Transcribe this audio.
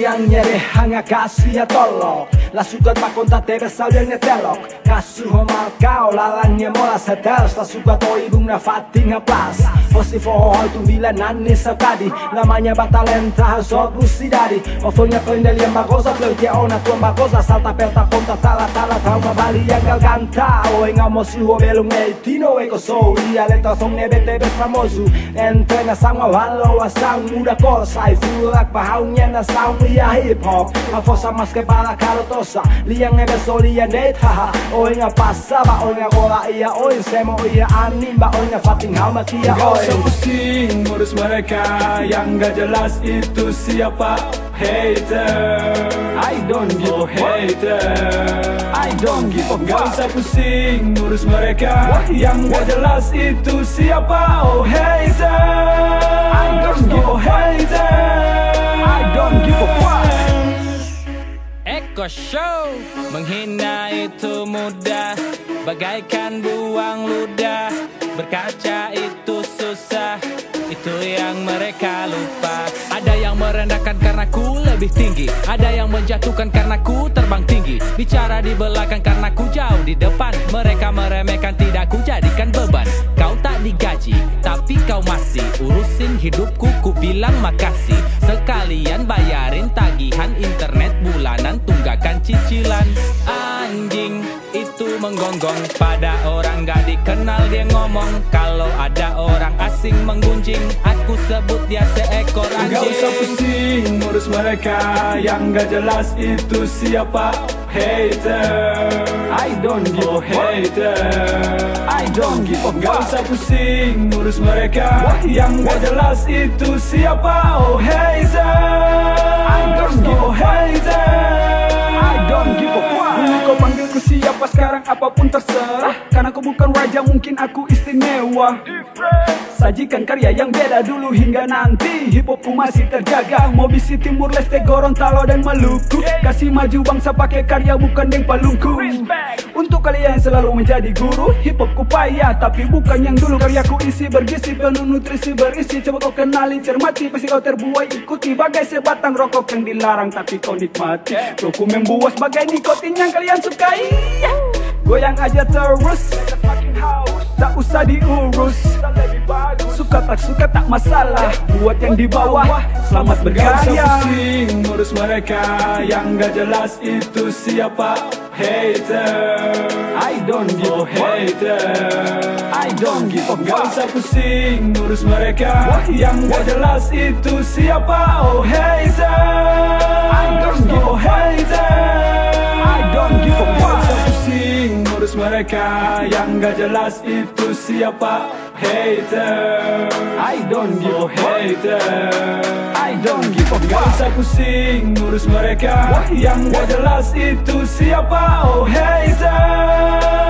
Liang nyeri hanga kasih ya tolong La suka makonta tebe salvia telok Kasu homal kau lalangnya mola setel La suka to ibung na fating plus Posti fohoi tu bila nani sakadi Namanya batalenta so busidadi Ofonya pendel yang bagosa Pleutia ona tua bagosa Salta pelta ponta tala tala Trauma bali yang gal canta Oi ngamo suho belum neitino eko so Ia lenta song nebe tebe famoso Entrena sama walo asang muda kosa Ifulak pahaunya na sound ia hip hop Afosa mas kepala karotosa Liang nebe so liang date haha Oi nga pasa ba oi nga gola ia oi Semo ia anim ba oi nga fating hama kia oi Gak usah pusing ngurus mereka yang gak jelas itu siapa. Hater, I don't give a hater, I don't give a gak usah pusing ngurus mereka yang gak jelas itu siapa. Oh hater, I don't give a hater, I don't give a fuck. Eko Show. Menghina itu mudah, bagaikan buang ludah. Berkaca itu susah, itu yang mereka lupa. Ada yang merendahkan karena ku lebih tinggi, ada yang menjatuhkan karena ku terbang tinggi. Bicara di belakang karena ku jauh di depan. Mereka meremehkan, tidak ku jadikan beban. Kau tak digaji, tapi kau masih urusin hidupku, ku bilang makasih. Sekalian bayarin tagihan internet bulanan, tunggakan cicilan. Anjing itu menggonggong, pada orang gak dikenal dia ngomong. Kalau ada orang asing menggunjing, aku sebut dia seekor anjing. Gak usah pusing ngurus mereka yang gak jelas itu siapa. Hater, I don't give a hater, I don't give a gak usah pusing ngurus mereka yang gak jelas itu siapa. Oh hater, I don't give a hater, I don't give a fuck. Dulu kau panggilku siapa, sekarang apapun terserah. Karena aku bukan raja, mungkin aku istimewa. Sajikan karya yang beda dulu hingga nanti. Hip hopku masih terjaga. Mau bisi Timur Leste, Gorontalo dan Maluku. Kasih maju bangsa pakai karya bukan deng palungku. Untuk kalian yang selalu menjadi guru, hip hopku payah tapi bukan yang dulu. Karyaku isi bergizi, penuh nutrisi berisi. Coba kau kenali, cermati, pasti kau terbuai. Ikuti bagai sebatang rokok yang dilarang tapi kau nikmati. Roku membuas bagai nikotin yang kalian sukai. Goyang aja terus, tak usah diurus. Suka tak masalah, buat yang di bawah selamat gak usah berkarya. pusing ngurus mereka yang gak jelas itu siapa. Hater, I don't give a hater, I don't give a gak usah pusing ngurus mereka yang gak jelas itu siapa. Oh hater, I don't give a hater, I don't give a gak usah fuck. pusing ngurus mereka yang gak jelas itu siapa. Hater, I don't give a hater, I don't give a gak usah pusing ngurus mereka yang gak jelas itu siapa. Oh hater,